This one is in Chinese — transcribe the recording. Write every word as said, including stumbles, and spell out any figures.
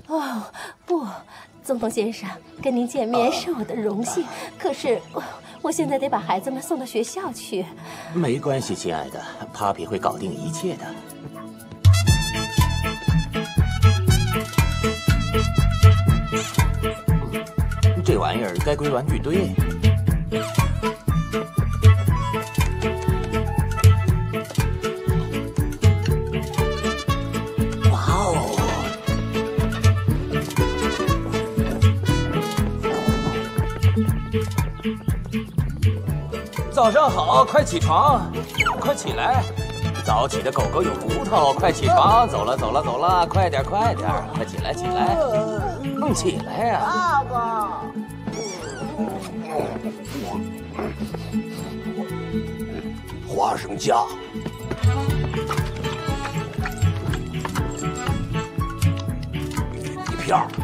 哦，不，总统先生，跟您见面是我的荣幸。可是我我现在得把孩子们送到学校去。 没关系，亲爱的 ，Papi 会搞定一切的。这玩意儿该归玩具堆。 早上好，快起床，快起来！早起的狗狗有骨头，快起床！走了，走了，走了，快点，快点，快起来，起来！嗯，起来呀！ 爸爸， 花生酱，一片儿。